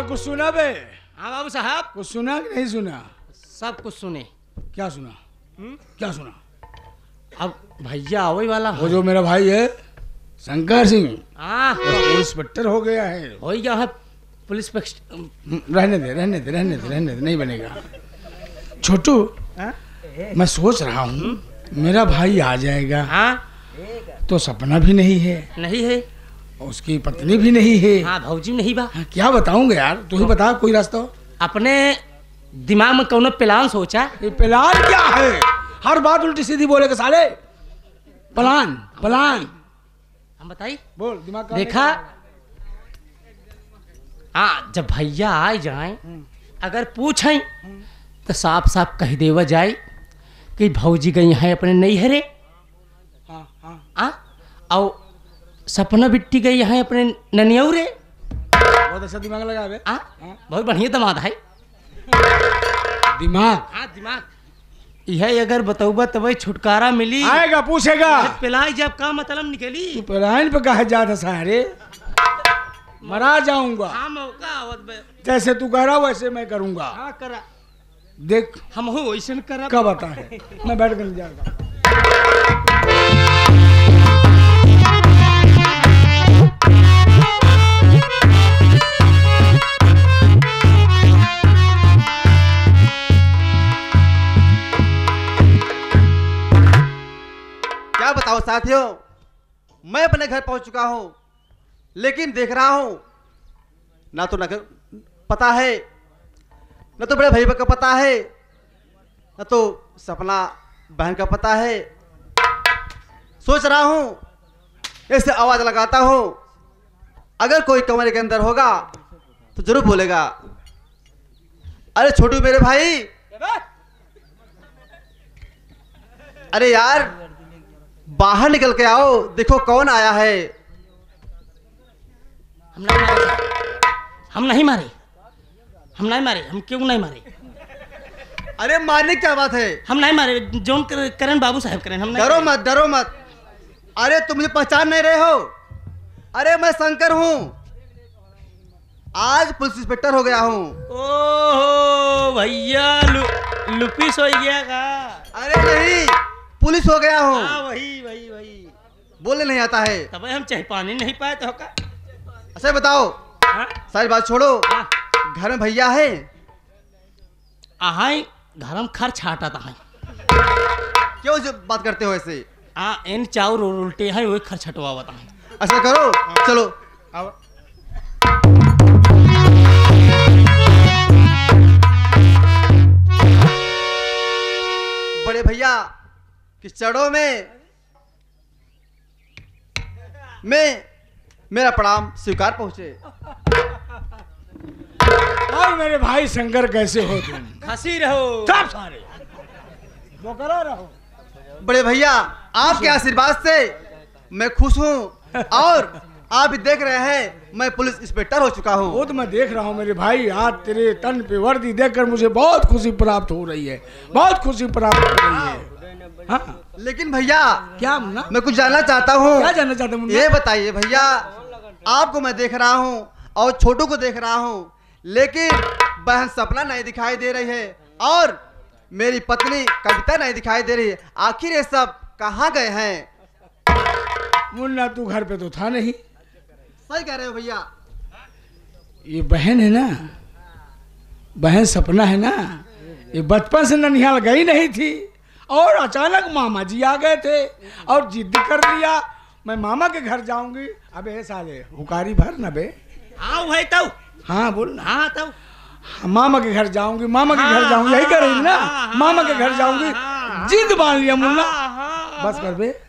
कुछ सुना बे? हाँ बाबू साहब, कुछ सुना कि नहीं सुना? सब कुछ सुने। क्या सुना? क्या सुना? अब भैया वही वाला वो जो मेरा भाई है शंकर सिंह, हाँ इंस्पेक्टर हो गया है। हो गया है पुलिस। रहने दे, रहने दे, रहने दे, रहने दे, नहीं बनेगा। छोटू, मैं सोच रहा हूँ मेरा भाई आ जाएगा। हाँ तो सपना भी नहीं है, नहीं है, उसकी पत्नी भी नहीं है। हाँ भौजी नहीं बा। हाँ, क्या बताऊंगा यार, तू ही बता कोई रास्ता हो। अपने दिमाग में कौन प्लान सोचा? ये प्लान क्या है? हर बात उल्टी सीधी बोलेगा साले। प्लान प्लान हम बताई। बोल, दिमाग का देखा, हाँ जब भैया आ जाए अगर पूछें तो साफ साफ कह देवा जाए कि भौजी गई है अपने नैहरे। हाँ हाँ हाँ, और सपना बिट्टी गई है अपने ननियौरे। बहुत अच्छा दिमाग लगा बे। हाँ बहुत बढ़िया दामाद है। दिमाग, हाँ दिमाग यह अगर बतौबा तब छुटकारा मिली। आएगा पूछेगा। पिलाई जब का मतलब निकली। तू प्लान पे कहा जाता सारे, मरा जाऊंगा। हाँ मौका आवत बे। जैसे तू कह रहा वैसे मैं करूंगा। हाँ करा, देख हम हो वैसे करा। कब आता है, मैं बैठ कर नहीं जाऊंगा। क्या बताओ साथियों, मैं अपने घर पहुंच चुका हूं, लेकिन देख रहा हूं ना तो नगर पता है, न तो बड़े भाई का पता है, न तो सपना बहन का पता है। सोच रहा हूं ऐसे आवाज लगाता हूं, अगर कोई कमरे के अंदर होगा तो जरूर बोलेगा, अरे छोटू मेरे भाई, अरे यार बाहर निकल के आओ, देखो कौन आया है। हम नहीं मारे, हम नहीं मारे, हम नहीं मारे, हम क्यों नहीं मारे? अरे मारने की क्या बात है? हम नहीं मारे, जोन करण बाबू साहब करें। हम नहीं डरो मारे। मत, डरो मत। अरे तुम मुझे पहचान नहीं रहे हो? अरे मैं शंकर हूं, आज पुलिस इंस्पेक्टर हो गया हूं। ओहो भैया, लुपिस हो गया का? अरे नहीं, पुलिस हो गया हूं। हाँ वही वही वही, बोलने नहीं आता है। तब हम चाहे पानी नहीं पाए तो का? अच्छा बताओ, हाँ सारी बात छोड़ो, हाँ, घर में भैया है? आहाई घर में खर छाटा था। क्यों जो बात करते हो ऐसे? इन चाउर उल्टे हैं, वही खर छटवा बता। ऐसा करो, चलो अब बड़े भैया कि चढ़ो में मेरा प्रणाम स्वीकार पहुंचे। और मेरे भाई शंकर कैसे हो तुम? हंसी रहो सब सारे वो करा रहो। बड़े भैया आपके आशीर्वाद से मैं खुश हूँ, और आप भी देख रहे हैं मैं पुलिस इंस्पेक्टर हो चुका हूँ। वो तो मैं देख रहा हूँ मेरे भाई, आज तेरे तन पे वर्दी देखकर मुझे बहुत खुशी प्राप्त हो रही है, बहुत खुशी प्राप्त हो रही है। हाँ लेकिन भैया क्या मुन्ना? मैं कुछ जानना चाहता हूँ। क्या जानना चाहते मुन्ना? ये बताइए भैया, आपको मैं देख रहा हूँ और छोटू को देख रहा हूँ, लेकिन बहन सपना नहीं दिखाई दे रही है और मेरी पत्नी कविता नहीं दिखाई दे रही है। आखिर ये सब कहाँ गए हैं? मुन्ना तू घर पे तो था नहीं। सही कह रहे हो भैया। ये बहन है ना, बहन सपना है ना, ये बचपन से ननिहाल गई नहीं थी और अचानक मामा जी आ गए थे और जिद कर लिया मैं मामा के घर जाऊंगी। अबे साले हुकारी भर ना बे। हाँ वही तो। हाँ बोल ना। हाँ तो मामा के घर जाऊंगी, मामा के घर जाऊंगी, यही कर रही ना। मामा के घर जाऊंगी, जिद बांध लिया मुन्ना। बस कर बे,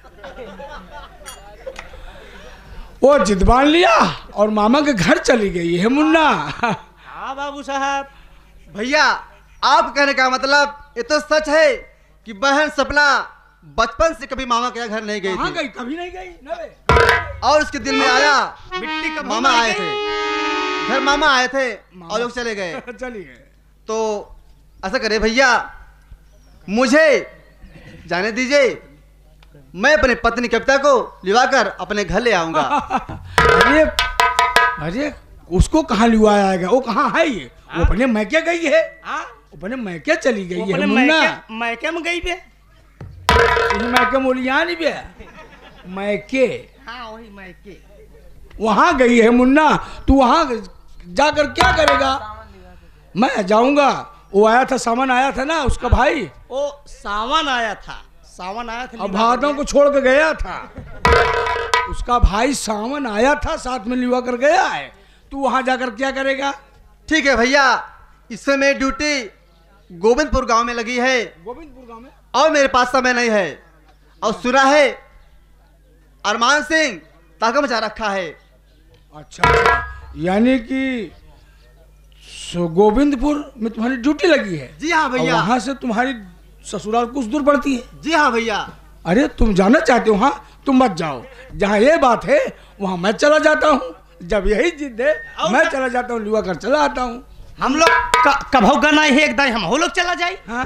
वो जिद बांध लिया और मामा के घर चली गई है मुन्ना। हाँ बाबू साहब। भैया आप कहने का मतलब ये तो सच है कि बहन सपना बचपन से कभी मामा के घर नहीं गई कहाँ थी गई? कभी नहीं गई ना बे। और उसके दिल में आया मिट्टी का मामा आए थे, घर मामा आए थे और लोग चले गए। चली गए तो ऐसा करे भैया, मुझे जाने दीजिए, मैं अपनी पत्नी कविता को लिवाकर अपने घर ले आऊंगा। अरे अरे उसको कहाँ लिवा आएगा? वो कहाँ है ये? वो अपने मैके गई है, हाँ अपने मैके चली गई है अपने मुन्ना। मैके में गई बे। मैके मोलिया नहीं बे, मैके हाँ वही मैके। वहाँ गई है मुन्ना। तू वहाँ जाकर क्या करेगा? मैं जाऊंगा। वो आया था, सामान आया था ना उसका भाई, वो सावन आया था, सावन आया था। अब भादों को छोड़ के गया था। उसका भाई सावन आया था, साथ में लिवा कर गया है। तू वहां जाकर क्या करेगा? ठीक है भैया, इस समय ड्यूटी गोविंदपुर गांव में लगी है गोविंदपुर गांव में, और मेरे पास समय नहीं है। और सुना है अरमान सिंह ताका मचा रखा है। अच्छा, यानी कि गोविंदपुर में तुम्हारी ड्यूटी लगी है? जी हाँ भैया। वहां से तुम्हारी ससुराल कुछ दूर पड़ती है? जी हाँ भैया। अरे तुम जाना चाहते हो? हाँ, तुम मत जाओ। जहाँ ये बात है वहां मैं चला जाता हूँ। जब यही जिद है मैं चला जाता हूँ, लिवा कर चला आता हूँ। हम लोग कभू गना है एकदम, हम लोग चला जाए। हाँ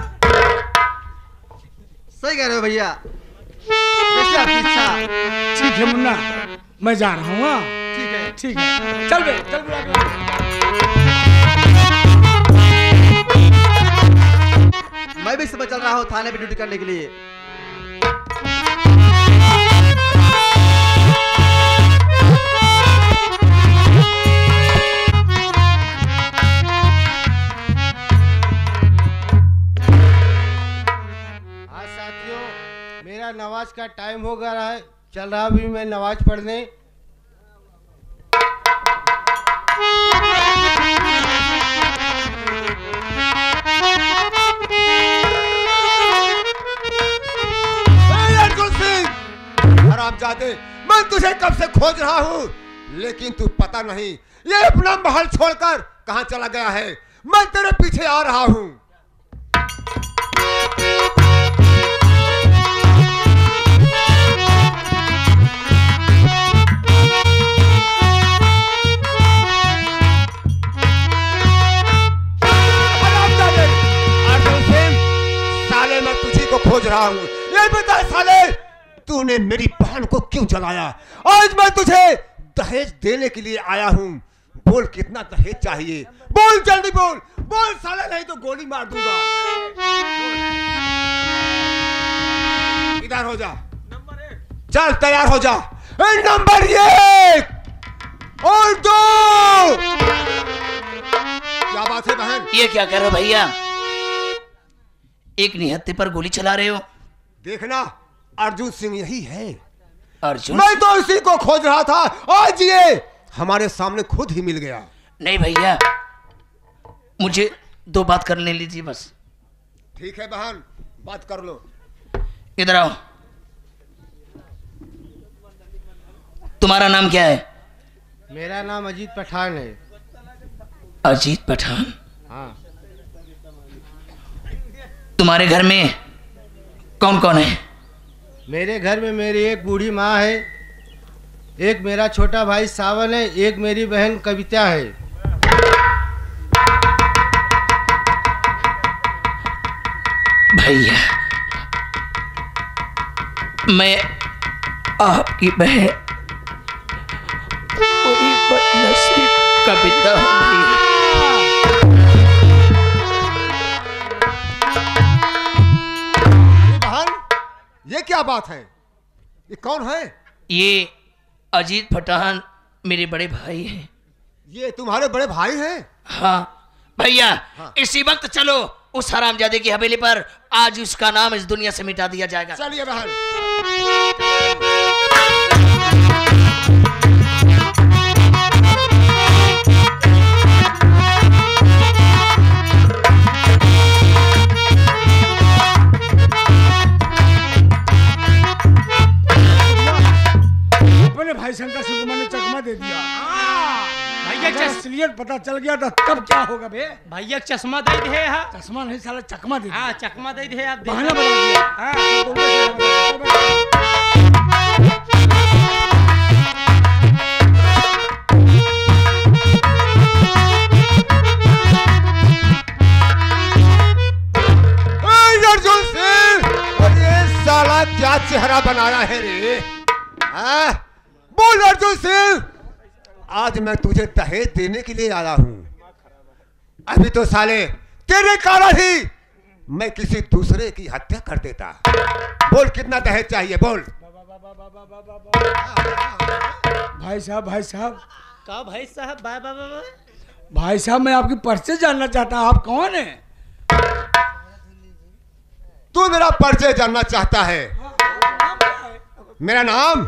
सही कह रहे हो भैया, जैसे आपकी इच्छा। ठीक है मुन्ना, मैं जा रहा हूँ। हाँ ठीक है। ठीक है, चल बे, चल बे। मैं भी इस समय चल रहा हूँ थाने पे ड्यूटी करने के लिए। हाँ साथियों, मेरा नमाज का टाइम हो गया है, चल रहा भी मैं नमाज पढ़ने। हरामजादे, मैं तुझे कब से खोज रहा हूँ, लेकिन तू पता नहीं ये अपना महल छोड़कर कहाँ चला गया है। मैं तेरे पीछे आ रहा हूँ। साले, मैं तुझी को खोज रहा हूँ। ये बता साले, तूने मेरी बहन को क्यों जलाया? आज मैं तुझे दहेज देने के लिए आया हूँ। बोल कितना दहेज चाहिए? बोल जल्दी बोल, बोल साले, नहीं तो गोली मार दूंगा। इधर हो जा, चल तैयार हो जा। नंबर 1 और 2। क्या बात है बहन? ये क्या कर रहे हो भैया? एक निहत्थे पर गोली चला रहे हो? देखना, अर्जुन सिंह यही है। अर्जुन? मैं तो इसी को खोज रहा था, आज ये हमारे सामने खुद ही मिल गया। नहीं भैया, मुझे 2 बात करने लीजिए बस। ठीक है बहन, बात कर लो। इधर आओ। तुम्हारा नाम क्या है? मेरा नाम अजीत पठान है। अजीत पठान? हाँ। तुम्हारे घर में कौन कौन है? मेरे घर में मेरी एक बूढ़ी माँ है, एक मेरा छोटा भाई सावन है, एक मेरी बहन कविता है। भैया, मैं आपकी बहन वही बदनसीब कविता हूँ। बहन, ये क्या बात है? ये कौन है? ये अजीत पठान मेरे बड़े भाई हैं। ये तुम्हारे बड़े भाई हैं? हाँ भैया, हाँ। इसी वक्त चलो उस हरामजादे की हवेली पर, आज उसका नाम इस दुनिया से मिटा दिया जाएगा। चलिए बहन। अपने भाई शंकर सिंह को मैंने चकमा दे दिया। भैया अगर असलियत पता चल गया था तब क्या होगा बे? भैया चश्मा दे दे है। हाँ चश्मा नहीं, साला चकमा दे दिया। हाँ चकमा दे दे, आप बहाना बना दिया। अर्जुन सिंह, और ये साला क्या चेहरा बनाया है रे? बोल अर्जुन सिंह, आज मैं तुझे दहेज देने के लिए आया हूँ। अभी तो साले तेरे कारण ही मैं किसी दूसरे की हत्या कर देता। बोल कितना दहेज चाहिए बोल। भाई साहब का भाई साहब भाई साहब, मैं आपकी परिचय जानना चाहता हूँ। आप कौन है? तू मेरा परिचय जानना चाहता है? मेरा नाम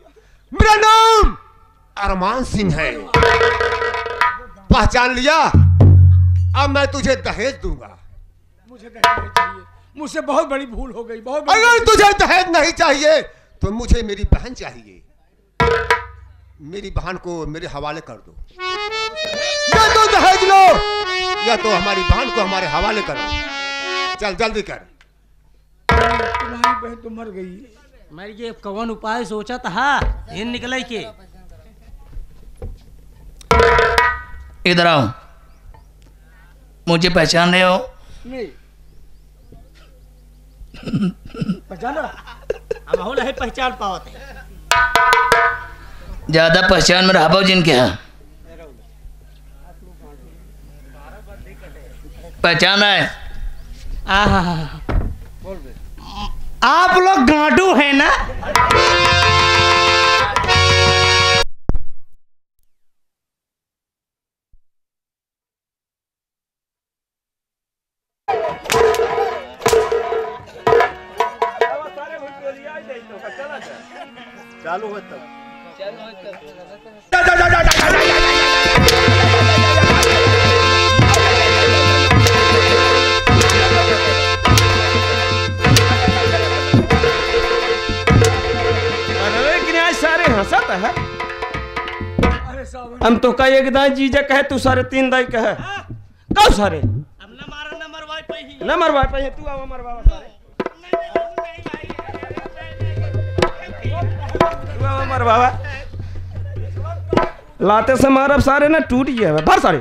अरमान सिंह है। पहचान लिया? अब मैं तुझे दहेज दूंगा। मुझे दहेज नहीं चाहिए, मुझसे बहुत बड़ी भूल हो गई, बहुत बड़ी। अगर तुझे दहेज नहीं चाहिए तो मुझे मेरी बहन चाहिए। मेरी बहन को मेरे हवाले कर दो। या तो दहेज लो या तो हमारी बहन को हमारे हवाले करो। चल जल्दी कर। तुम्हारी बहन तो मर गई। मैं ये कौन उपाय सोचा था इन निकले के। इधर आओ। मुझे पहचान रहे हो? नहीं पहचान रहा? हम हो नहीं पहचान पावत है। ज्यादा पहचान में रहा जिनके यहाँ पहचान है। आप लोग गांडू है ना? चालू हो तब। सारे हंसत है। अरे साहब, हम तो कई एक दाई जीजा कहे तू सारे तीन दाई कहे। कब सारे अब न मारो न मरवाई पही। न मरवा पे तू आवा मरवा सारे। तू आवा मरवा लाते से मारब सारे ना टूट गया भर सारे।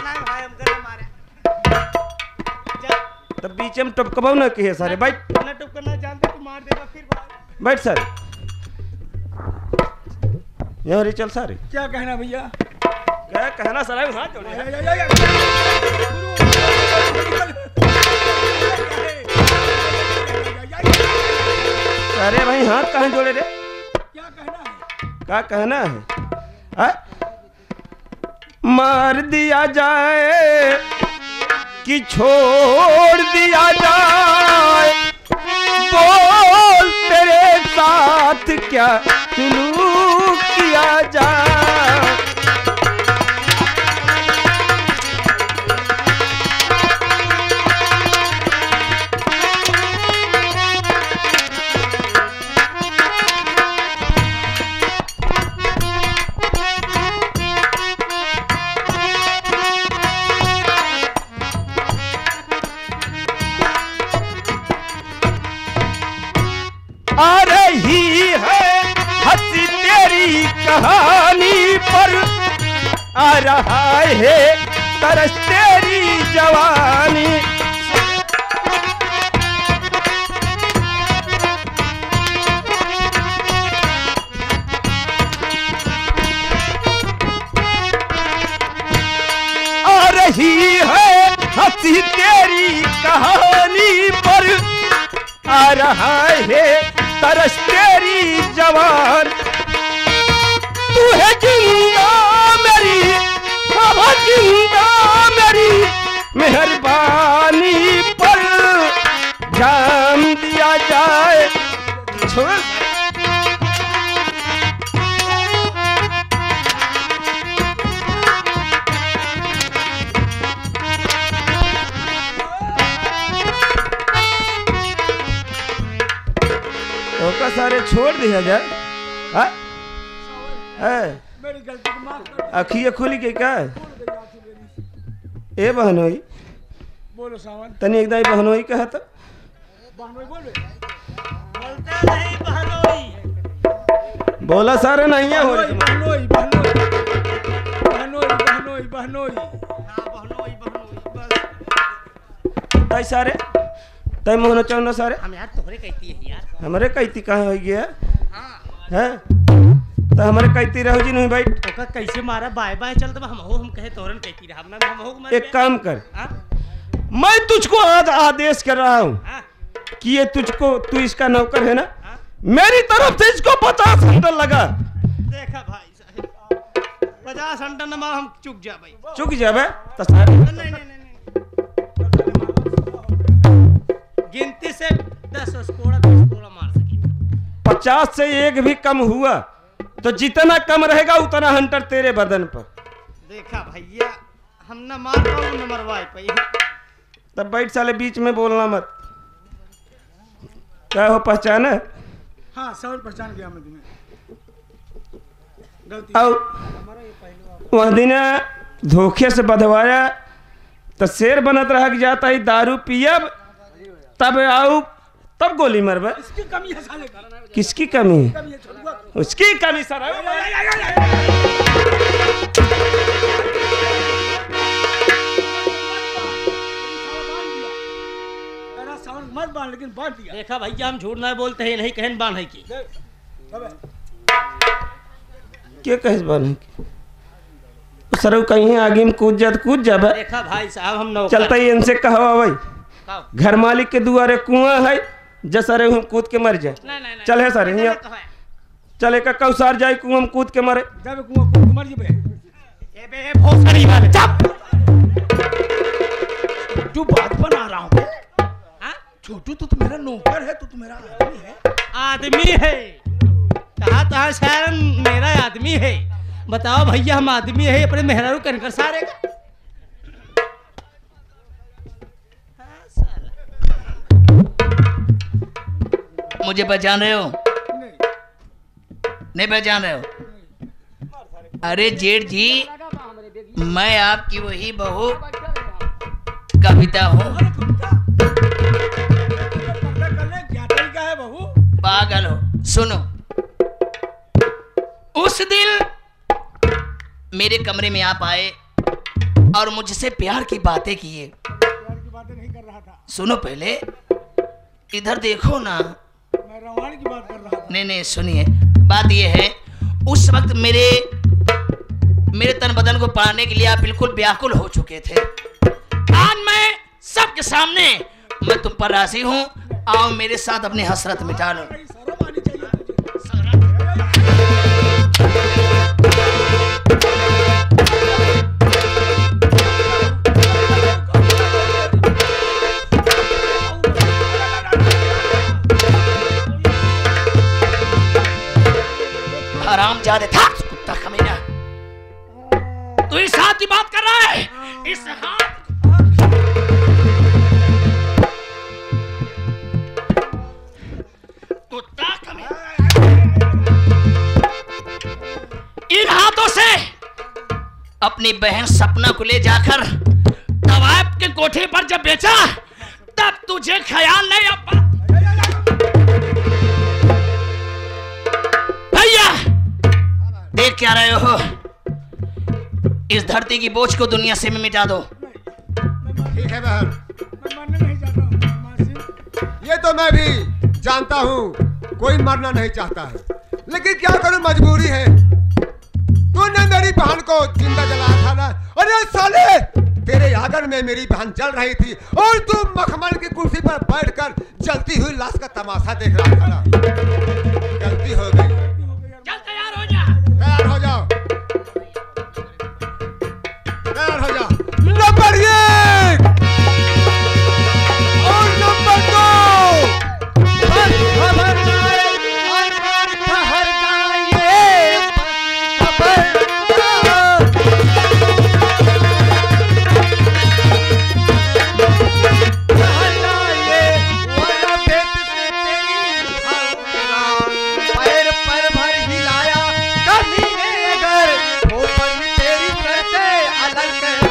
तब बीच में टपकबाऊ ना कहे सारे। बैठ न टपकना जानते तू मार देगा फिर। बैठ सारे यहाँ चल सारे। क्या कहना भैया? क्या कहना सारा हाथ जोड़े। अरे भाई हाथ कहाँ जोड़े रे? क्या कहना है? क्या कहना है? मार दिया जाए कि छोड़ दिया जाए, बोल तेरे साथ क्या सुलूक किया जाए। आ रही है हंसी तेरी कहानी पर, आ रहा है तरस तेरी जवानी। आ रही है हंसी तेरी कहानी पर, आ रहा है तरस तेरी जवान। तू है जिंदा मेरी, जिंदा मेरी, मेहरबानी पर जाम दिया जाए। छोड़ तो सारे छोड़ दिया जाए। मेरी गलती को माफ कर। अखिए खुली के क्या ए बहनोई? बोलो सावन। तनी एक दाई बहनोई कहा था। बहनोई बोल रहे? बोलते नहीं बहनोई। बोला सारे नहीं है हो रही। बहनोई बहनोई बहनोई बहनोई बहनोई। हाँ बहनोई बहनोई बस। तय सारे तय मोहन चौन सारे हम यार तोहरे कहती है यार। हमारे कहती कहाँ हो गया हाँ है? तो हमारे कहती रहो जी नहीं भाई। ओका कैसे मारा बाय बाय चल तब हम कहे तोरन कहती रहा हम एक काम कर, हाँ? मैं तुझको आज आदेश कर रहा हूँ हाँ? कि ये तुझको, तू इसका नौकर है ना, मेरी तरफ से इसको 50 हंटर लगा। देखा भाई साहब 50 हंटर न मार हम चुक जा भाई, चुक जाबे तो सारे नहीं गिनती से 10 कोड़ा मार सकी। 50 से एक भी कम हुआ तो जितना कम रहेगा उतना हंटर तेरे बदन पर। देखा भैया हम न मार पाऊँ न मरवाए पाई। तब बैठ साले, बीच में बोलना मत। क्या हो पहचाना? हाँ सर पहचान गया मैं तुम्हें। गलती और वह दिन धोखे से बधवाया तो शेर बनत रह जाता है, दारू पियब तब आओ तब गोली मरबे। इसकी कमी है साले, किसकी कमी है? कमी है छोटुआ। उसकी कमी सर। मेरा सावन मत बांध लेकिन बांध दिया। देखा भैया हम झूठ ना बोलते हैं, नहीं कहन बांध है की क्या कहे बन सर कहीं आगे में कूद जाबे। देखा भाई साहब हम नौकर चलता ही इनसे कहो भाई, घर मालिक के दुआरे कुआं है, जसरे हम कूद के मर जाए। नहीं चल है सर यहाँ चले का कौसार जाए कुआं में कूद के मरे। जब कुआं कूद मर जबे। ए बे भोसड़ी वाले चुप। तू बात पर आ रहा हूँ। हाँ? छोटू तो मेरा नौकर है, तो मेरा आदमी है। आदमी है कहा शहर मेरा आदमी है। बताओ भैया हम आदमी है अपने मेहरारू कनकर सारे का। मुझे पहचान रहे हो? नहीं पहचान रहे हो? अरे जेठ जी, मैं आपकी वही बहू कविता हूँ। पागल हो? सुनो, उस दिन मेरे कमरे में आप आए और मुझसे प्यार की बातें किए। सुनो पहले, इधर देखो ना। मैं रावण की बात कर रहा था। नहीं सुनिए, बात यह है उस वक्त मेरे तन बदन को पाने के लिए आप बिल्कुल व्याकुल हो चुके थे। आज मैं सबके सामने मैं तुम पर राजी हूँ, आओ मेरे साथ अपनी हसरत मिटा लो। हरामजादे था कुत्ता कमीना, तू इस हाथ की बात कर रहा है? इस हाथ कुत्ता कमीना, इन हाथों से अपनी बहन सपना को ले जाकर तवायब के कोठे पर जब बेचा तब तुझे ख्याल नहीं अब भैया देख क्या रहे हो? इस धरती की बोझ को दुनिया से मिटा दो। ठीक है बहन, मैं मरना नहीं चाहता हूँ मासी। ये तो मैं भी जानता हूँ कोई मरना नहीं चाहता है, लेकिन क्या करूँ, मजबूरी है। तूने मेरी बहन को जिंदा जलाया था ना। अरे साले, तेरे आंगन में मेरी बहन जल रही थी और तू मखमल की कुर्सी पर बैठकर जलती हुई लाश का तमाशा देख रहा था ना। गलती हो गई। चल तैयार हो जा। तैयार हो जाओ, तैयार हो जाओ। नंबर 1 और नंबर 2 खबर जाए और ठहर जाए खबर ठहर जाए वरना पेट से तेरी पैर पर भर हिलाया कभी अगर ऊपर तेरी सर से अलग कर।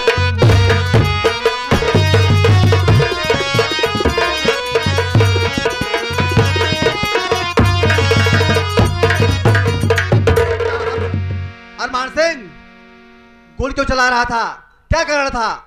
अरमान सिंह गोली क्यों चला रहा था? क्या कर रहा था?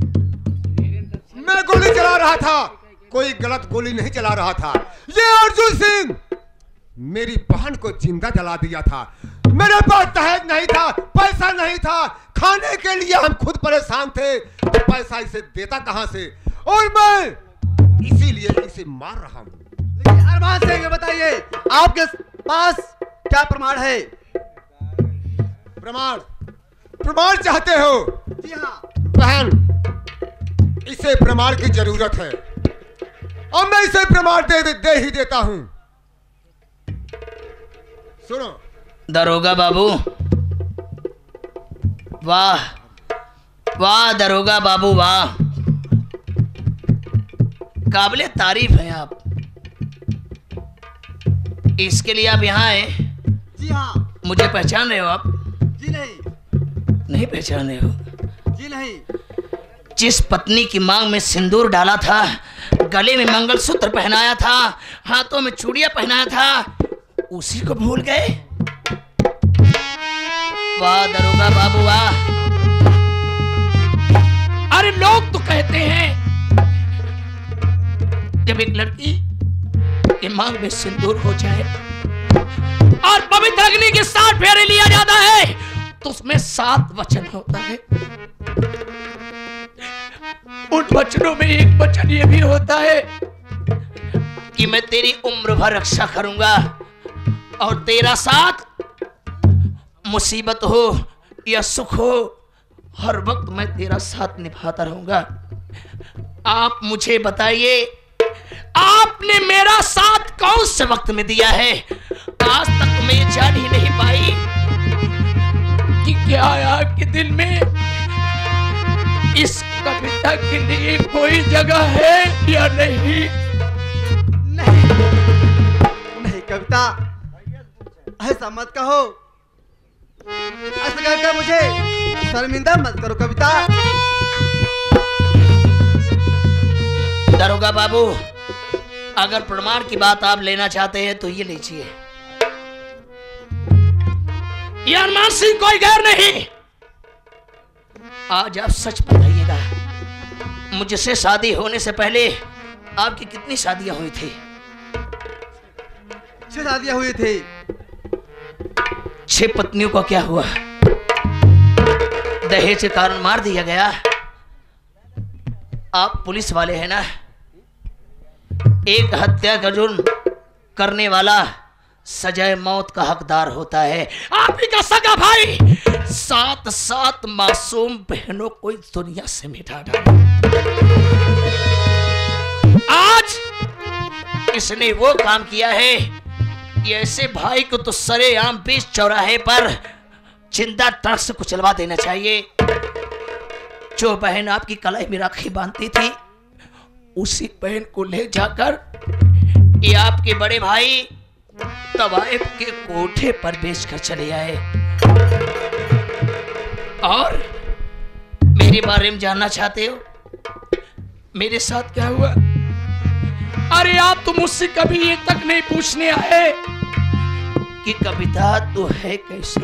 मैं गोली चला रहा था, कोई गलत गोली नहीं चला रहा था। ये अर्जुन सिंह मेरी बहन को जिंदा जला दिया था। मेरे पास दहेज नहीं था, पैसा नहीं था, खाने के लिए हम खुद परेशान थे, तो पैसा इसे देता कहां से? और मैं इसीलिए इसे मार रहा हूं। लेकिन अरमान सिंह ये बताइए, आपके पास क्या प्रमाण है? प्रमाण? प्रमाण चाहते हो? जी हाँ। बहन, इसे प्रमाण की जरूरत है और मैं इसे प्रमाण दे ही देता हूं। सुनो दरोगा बाबू, वाह वाह दरोगा बाबू वाह, काबिले तारीफ है आप। इसके लिए आप यहाँ आए? जी हाँ। मुझे पहचान रहे हो आप? जी नहीं। नहीं पहचान रहे हो? जी नहीं। जिस पत्नी की मांग में सिंदूर डाला था, गले में मंगलसूत्र पहनाया था, हाथों में चूड़ियां पहनाया था, उसी को भूल गए? वाह दरोगा बाबू वाह। अरे लोग तो कहते हैं जब एक लड़की के मांग में सिंदूर हो जाए और पवित्र अग्नि के 7 फेरे लिया जाता है तो उसमें 7 वचन होता है। उन वचनों में एक वचन ये भी होता है कि मैं तेरी उम्र भर रक्षा करूंगा और तेरा साथ मुसीबत हो या सुख हो, हर वक्त मैं तेरा साथ निभाता रहूंगा। आप मुझे बताइए, आपने मेरा साथ कौन से वक्त में दिया है? आज तक मैं ये जान ही नहीं पाई कि क्या आपके दिल में इस कविता के लिए कोई जगह है या नहीं? नहीं कविता, ऐसा मत कहो, ऐसा कहकर मुझे शर्मिंदा मत करो कविता। दरोगा बाबू, अगर प्रमाण की बात आप लेना चाहते हैं तो ये लीजिए। ये अरमान सिंह कोई गैर नहीं। आज आप सच बताइएगा, मुझसे शादी होने से पहले आपकी कितनी शादियां हुई थी? 6 शादियां हुई थी। 6 पत्नियों का क्या हुआ? दहेज के कारण मार दिया गया? आप पुलिस वाले हैं ना? एक हत्या का जुर्म करने वाला सजाए मौत का हकदार होता है। आप ही का सगा भाई 7 मासूम बहनों को इस दुनिया से मिटा डाला। आज इसने वो काम किया है कि ऐसे भाई को तो सरेआम बीच चौराहे पर जिंदा ट्रक से कुचलवा देना चाहिए। जो बहन आपकी कलाई में राखी बांधती थी, उसी बहन को ले जाकर ये आपके बड़े भाई तवाइफ के कोठे पर बेचकर चले आए। और मेरे बारे में जानना चाहते हो? मेरे साथ क्या हुआ? अरे आप तो मुझसे कभी ये तक नहीं पूछने आए कि कविता तो है कैसी।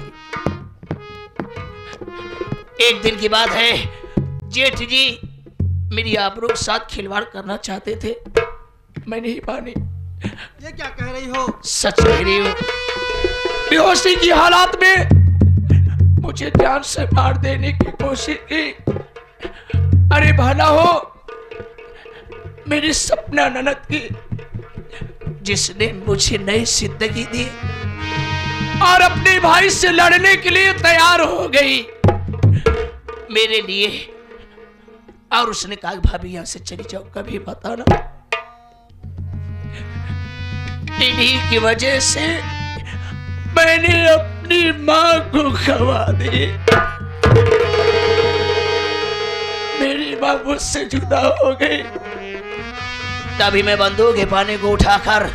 एक दिन की बात है, जेठ जी मेरी आबरू के साथ खिलवाड़ करना चाहते थे, मैं नहीं मानी। ये क्या कह रही हो? सच कह रही हो। बेहोशी की हालात में मुझे जान से मार देने की कोशिश की। अरे भला हो मेरी सपना ननद की, जिसने मुझे नई जिंदगी दी और अपने भाई से लड़ने के लिए तैयार हो गई मेरे लिए। और उसने कहा भाभी यहां से चली जाओ, कभी बताना। इन्हीं की वजह से मैंने अपनी मां को खवा दी। मेरी मां मुझसे जुदा हो गई। तभी मैं बंदूक के पानी को उठाकर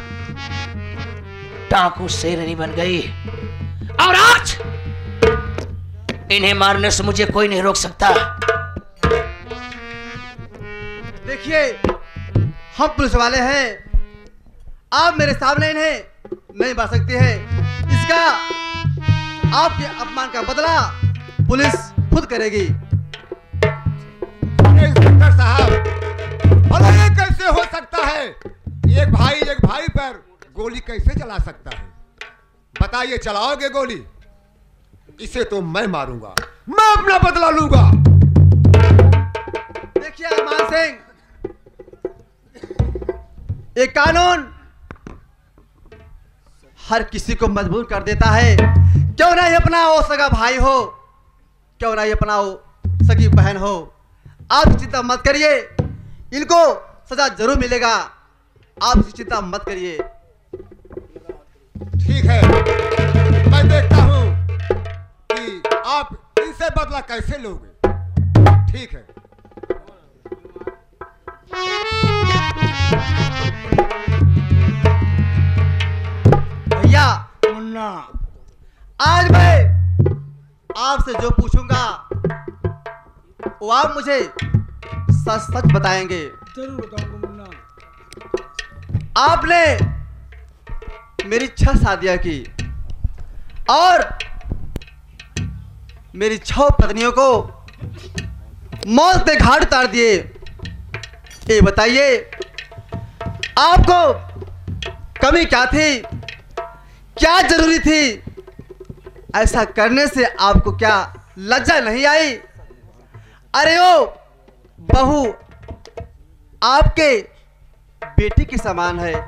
डाकू शेरनी बन गई। और आज इन्हें मारने से मुझे कोई नहीं रोक सकता। देखिए, हम पुलिस वाले हैं, आप मेरे सामने इन्हें नहीं मार सकते हैं। इसका आपके अपमान का बदला पुलिस खुद करेगी। इंस्पेक्टर साहब, भला ये कैसे हो सकता है? एक भाई पर गोली कैसे चला सकता है? बताइए, चलाओगे गोली? इसे तो मैं मारूंगा, मैं अपना बदला लूंगा। देखिए अरमान सिंह, ये कानून हर किसी को मजबूर कर देता है। क्यों ना ये अपना वो सगा भाई हो, क्यों ना ये अपना वो सगी बहन हो। आप चिंता मत करिए, इनको सजा जरूर मिलेगा। आप चिंता मत करिए। ठीक है, मैं देखता हूं कि आप इनसे बदला कैसे लोगे। ठीक है। भैया मुन्ना, आज मैं आपसे जो पूछूंगा वो आप मुझे सच सच बताएंगे। जरूर बताऊंगा मुन्ना। आपने मेरी 6 शादियां की और मेरी 6 पत्नियों को मौत के घाट उतार दिए। ये बताइए आपको कमी क्या थी, क्या जरूरी थी? ऐसा करने से आपको क्या लज्जा नहीं आई? अरे ओ बहू आपके बेटी के समान है।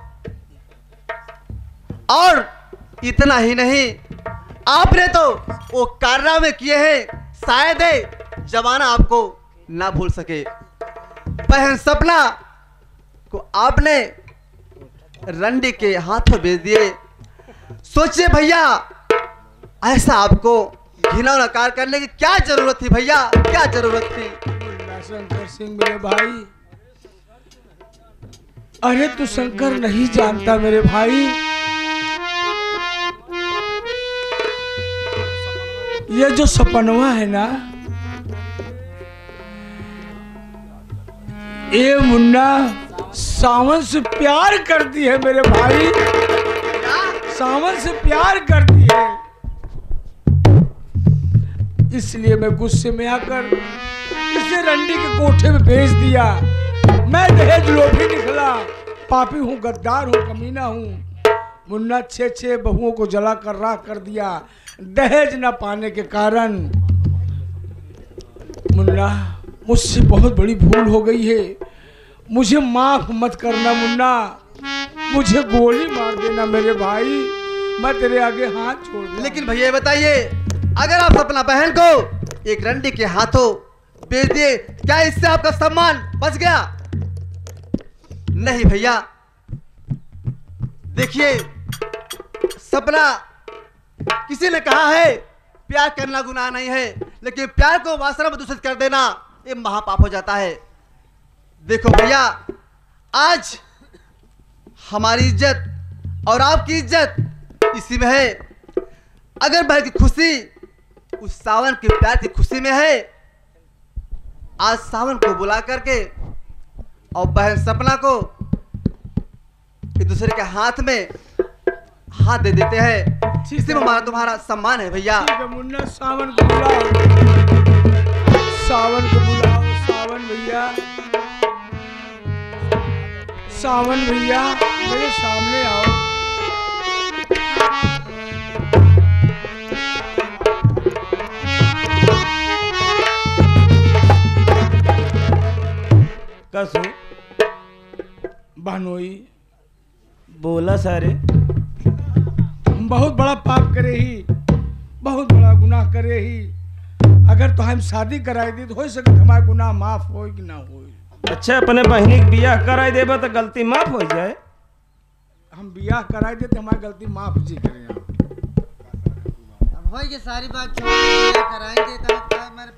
और इतना ही नहीं, आपने तो वो कारनामे किए हैं, शायद है जमाना आपको ना भूल सके। बहन सपना को आपने रंडी के हाथों बेच दिए। सोचिए भैया, ऐसा आपको घिनौना कार्य करने की क्या जरूरत थी भैया, क्या जरूरत थी? मुन्ना शंकर सिंह मेरे भाई, अरे तू शंकर नहीं जानता मेरे भाई। ये जो सपनवा है ना, ये मुन्ना सावन से प्यार करती है मेरे भाई, सावन से प्यार करती है। इसलिए मैं गुस्से में आकर इसे रंडी के कोठे में भेज दिया। मैं दहेज लोभी निकला, पापी हूँ, गद्दार हूँ, कमीना हूँ। मुन्ना 6 बहुओं को जला कर राख कर दिया दहेज न पाने के कारण। मुन्ना, मुझसे बहुत बड़ी भूल हो गई है, मुझे माफ मत करना मुन्ना, मुझे गोली मार देना मेरे भाई, मैं तेरे आगे हाथ छोड़ दूं। लेकिन भैया बताइए, अगर आप अपना बहन को एक रंडी के हाथों बेच दिए, क्या इससे आपका सम्मान बच गया? नहीं भैया, देखिए सपना, किसी ने कहा है प्यार करना गुनाह नहीं है, लेकिन प्यार को वासना में दूषित कर देना ये महापाप हो जाता है। देखो भैया, आज हमारी इज्जत और आपकी इज्जत इसी में है। अगर बहन की खुशी उस सावन के प्यार की खुशी में है, आज सावन को बुला करके और बहन सपना को एक दूसरे के हाथ में हाथ दे देते हैं। इसी में हमारा तुम्हारा सम्मान है भैया। ठीक है मुन्ना, सावन को बुलाओ, सावन को बुलाओ, सावन भैया, सावन भैया मेरे सामने आओ। कसू बहनोई, बोला सारे, हम बहुत बड़ा पाप करे ही, बहुत बड़ा गुनाह करे ही। अगर तो हम शादी कराई दी तो हो सके हमारा गुनाह माफ हो कि ना हो। अच्छा, अपने बहनी के बियाह कराई देबा तो गलती माफ हो जाए। हम बियाह कराई दे तो हमारी गलती माफ जी करें आप। अब हो ये सारी बात छोड़ के बियाह कराएंगे तो हमारे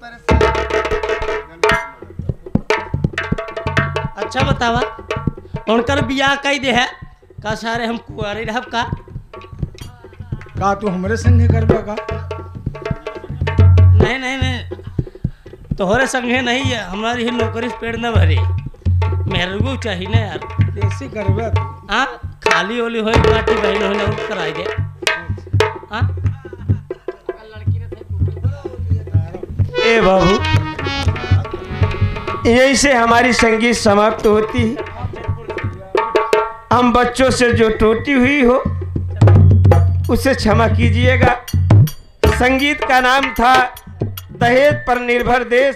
अच्छा बतावा, उनकर बियाह कई दे है का सारे हम कुआरे रहब का तू हमारे संगे करबा का? नहीं नहीं नहीं, तोहरे संगे नहीं है, हमारी ही नौकरी से पेड़ न भरे, मेरे को चाहिए ना यार। कैसे करबा तू? हाँ, खाली ओली हो पार्टी बहन होने उठ कराई दे। हाँ ए बाबू, यही से हमारी संगीत समाप्त होती है। हम बच्चों से जो टूटी हुई हो उसे क्षमा कीजिएगा। संगीत का नाम था दहेज पर निर्भर देश।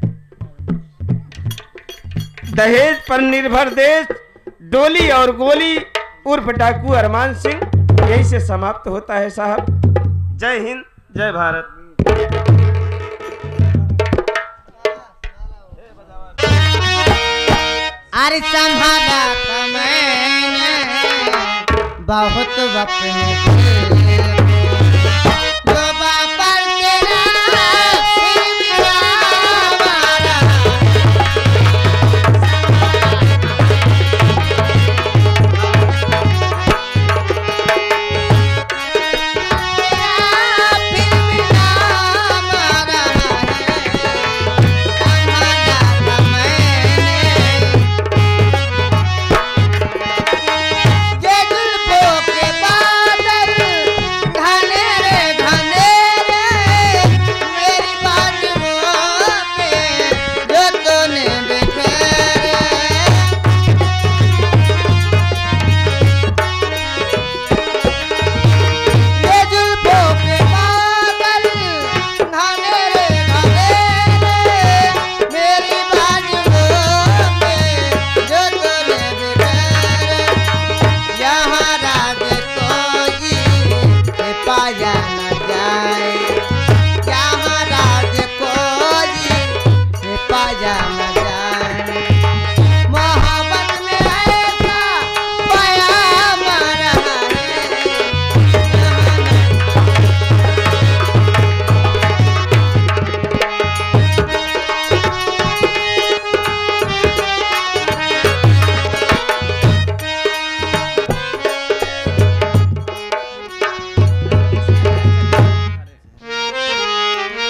दहेज पर निर्भर देश, डोली और गोली उर्फ डाकू अरमान सिंह। यही से समाप्त होता है साहब। जय हिंद, जय भारत। अरे संभाला था मैंने बहुत वक्त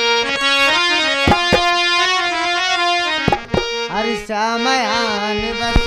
श्यामयान बस